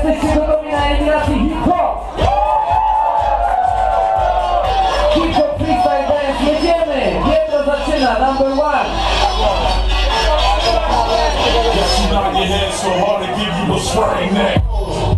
jesteście gotowi na eliminację hip-hop? Hip-hop freestyle dance, jedziemy! Pietro zaczyna, number one! Yes, you nod your head so hard to give you a swirling neck.